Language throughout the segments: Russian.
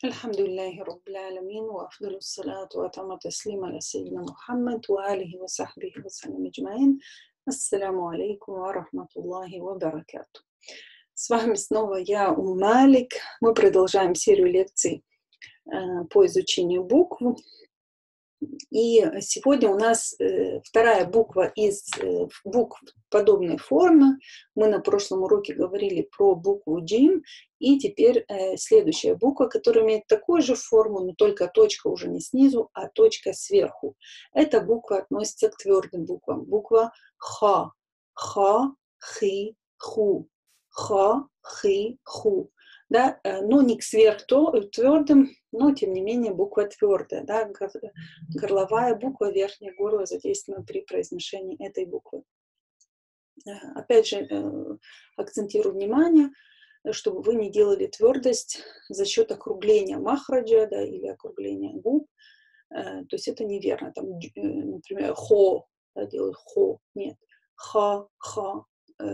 Альхамдулиллахи Раббил Алямин, ва афдалу салату ва тамму таслима аля сайидина Мухаммад ва алихи ва сахбихи ва салям аджмаин. Ассаляму алейкум ва рахматуллахи ва баракату. С вами снова я, Малик. Мы продолжаем серию лекций по изучению букв. И сегодня у нас вторая буква из букв подобной формы. Мы на прошлом уроке говорили про букву джим. И теперь следующая буква, которая имеет такую же форму, но только точка уже не снизу, а точка сверху. Эта буква относится к твердым буквам. Буква ха. Ха, хи, ху. Ха, хи, ху. Да, но не к сверхтвердым, но тем не менее буква твердая. Да, горловая буква, верхнее горло задействовано при произношении этой буквы. Опять же, акцентирую внимание, чтобы вы не делали твердость за счет округления махраджа, да, или округления губ. То есть это неверно. Там, например, хо, да, делают хо. Нет. Ха, ха.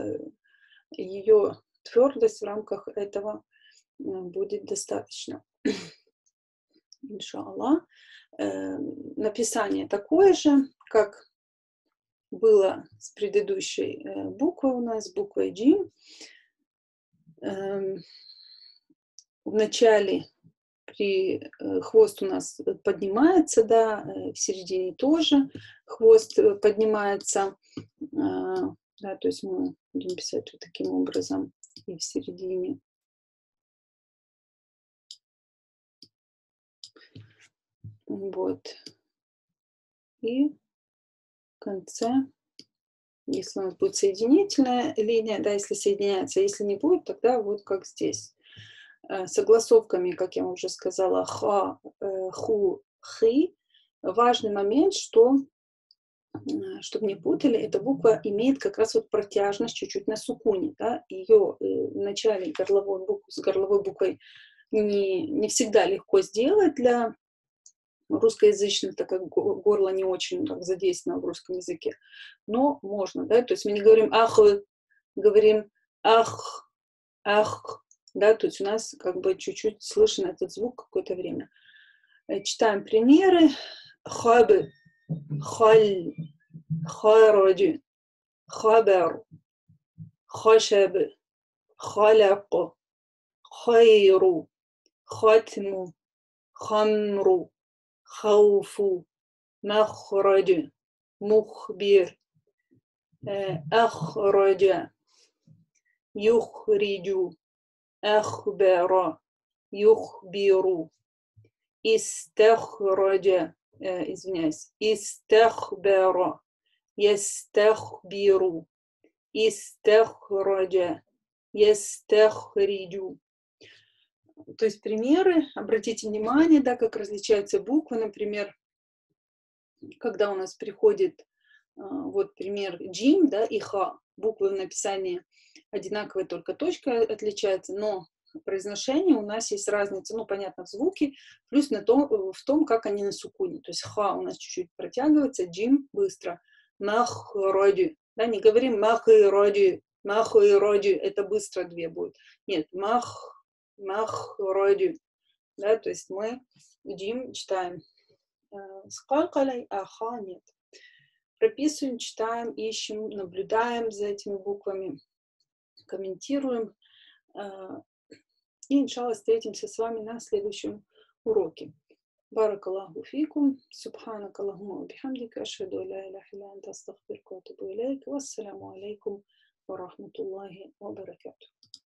Ее твердость в рамках этого будет достаточно. Иншаллах. Написание такое же, как было с предыдущей буквой у нас, буквой G. В начале хвост у нас поднимается, да, в середине тоже хвост поднимается. Да, то есть мы будем писать вот таким образом и в середине. Вот. И в конце, если у нас будет соединительная линия, да, если соединяется, если не будет, тогда вот как здесь. С огласовками, как я уже сказала, ха, ху, хи. Важный момент, что, чтобы не путали, эта буква имеет как раз вот протяжность чуть-чуть на сукуне. Да? Ее в начале горловой буквы, с горловой буквой не всегда легко сделать для русскоязычных, так как горло не очень так задействовано в русском языке. Но можно, да, то есть мы не говорим ах, говорим ах, ах, да, то есть у нас как бы чуть-чуть слышен этот звук какое-то время. Читаем примеры. Хабы, халь, хараджи, хабар, хашаб, халяк, хайру, хатму, хамру, хауфу, махраджи, мухбир, ахраджа, юхриджу, ахбара, юхбиру, истахраджа, извиняюсь, истахбара, ястахбиру, истахраджа, ястахриджу. То есть примеры, обратите внимание, да, как различаются буквы, например, когда у нас приходит вот пример джим, да, и ха, буквы в написании одинаковые, только точка отличается, но в произношении у нас есть разница, ну, понятно, в звуке, плюс в том, как они на сукуне. То есть ха у нас чуть-чуть протягивается, джим быстро. Махроди, да, не говорим махроди, махроди, это быстро две будет. Нет, махроди, да, то есть мы джим читаем с калкалей, а ха нет. Прописываем, читаем, ищем, наблюдаем за этими буквами, комментируем. И, иншалла, встретимся с вами на следующем уроке. Баракаллаху фикум, субханак Аллахумма ва бихамдика, ашхаду ла иляха илля анта, астагфирука ва атубу илейк. Вассаляму алейкум ва рахматуллахи ва баракатух.